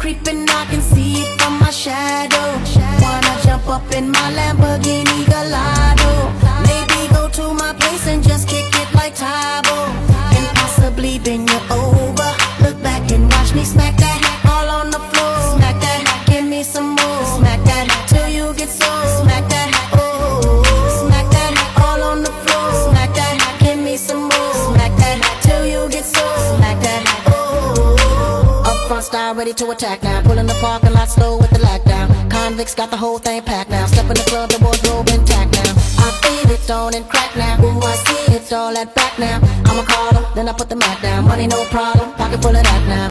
creeping, I can see it from my shadow. Wanna jump up in my Lamborghini Gallardo, maybe go to my place and just kick it like Tybo, and possibly bend you over. Look back and watch me smack that all on the floor. Smack that, give me some more. Smack that till you get sore. Smack that, oh, smack that all on the floor. Smack that, give me some more. Smack that till you get sore. Smack that, oh. Up front style, ready to attack now. Pulling the parking lot slow with the lockdown. Convicts got the whole thing packed now. Step in the club, the wardrobe intact now. I feel it on and crack now. Ooh, I see it's all that back now. I'ma call them, then I put the Mac down. Money no problem, pocket full of that now.